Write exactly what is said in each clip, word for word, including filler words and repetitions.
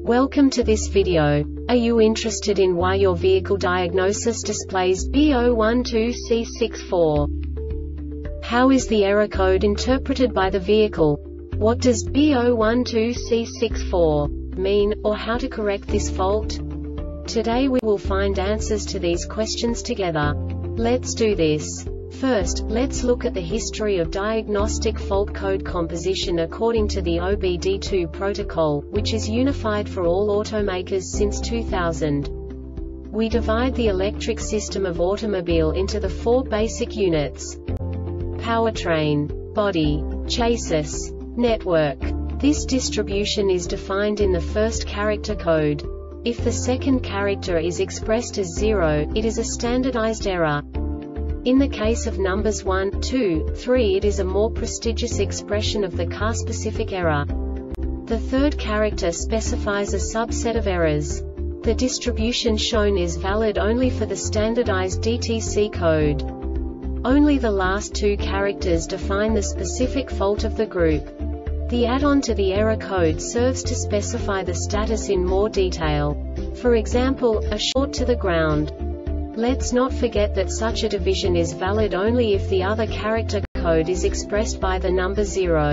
Welcome to this video. Are you interested in why your vehicle diagnosis displays B zero one two C six four? How is the error code interpreted by the vehicle? What does B zero one two C six four mean, or how to correct this fault? Today we will find answers to these questions together. Let's do this. First, let's look at the history of diagnostic fault code composition according to the O B D two protocol, which is unified for all automakers since two thousand. We divide the electric system of automobile into the four basic units: powertrain, body, chassis, network. This distribution is defined in the first character code. If the second character is expressed as zero, it is a standardized error. In the case of numbers one, two, three, it is a more prestigious expression of the car-specific error. The third character specifies a subset of errors. The distribution shown is valid only for the standardized D T C code. Only the last two characters define the specific fault of the group. The add-on to the error code serves to specify the status in more detail. For example, a short to the ground. Let's not forget that such a division is valid only if the other character code is expressed by the number zero.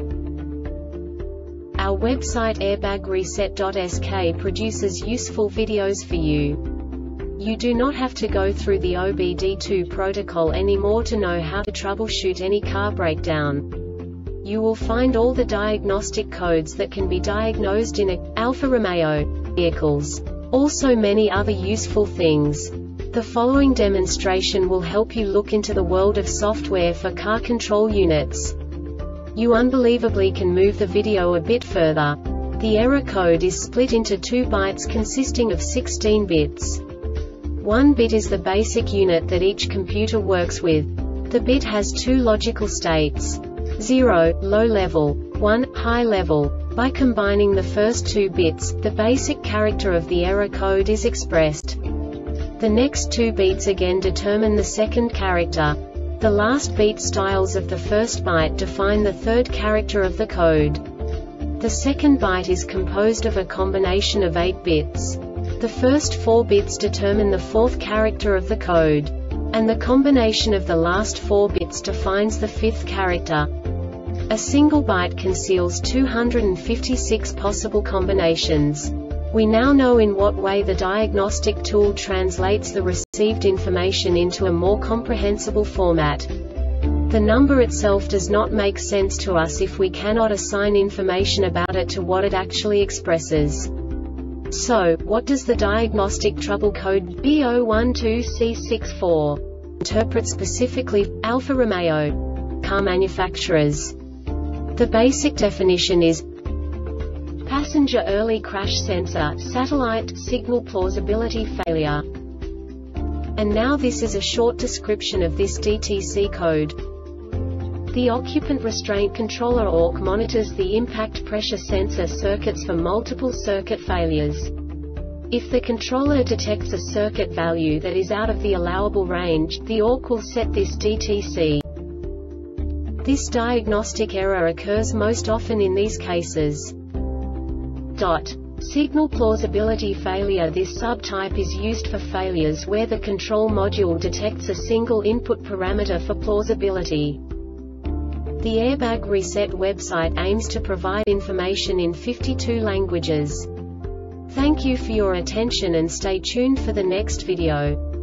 Our website airbag reset dot S K produces useful videos for you. You do not have to go through the O B D two protocol anymore to know how to troubleshoot any car breakdown. You will find all the diagnostic codes that can be diagnosed in a Alfa Romeo vehicles. Also many other useful things. The following demonstration will help you look into the world of software for car control units. You unbelievably can move the video a bit further. The error code is split into two bytes consisting of sixteen bits. One bit is the basic unit that each computer works with. The bit has two logical states: zero, low level, one, high level. By combining the first two bits, the basic character of the error code is expressed. The next two beats again determine the second character. The last beat styles of the first byte define the third character of the code. The second byte is composed of a combination of eight bits. The first four bits determine the fourth character of the code. And the combination of the last four bits defines the fifth character. A single byte conceals two hundred fifty-six possible combinations. We now know in what way the diagnostic tool translates the received information into a more comprehensible format. The number itself does not make sense to us if we cannot assign information about it to what it actually expresses. So, what does the diagnostic trouble code B zero one two C six four interpret specifically for Alfa Romeo car manufacturers? The basic definition is passenger early crash sensor, satellite, signal plausibility failure. And now this is a short description of this D T C code. The occupant restraint controller O R C monitors the impact pressure sensor circuits for multiple circuit failures. If the controller detects a circuit value that is out of the allowable range, the O R C will set this D T C. This diagnostic error occurs most often in these cases. Dot. Signal plausibility failure. This subtype is used for failures where the control module detects a single input parameter for plausibility. The Airbag Reset website aims to provide information in fifty-two languages. Thank you for your attention and stay tuned for the next video.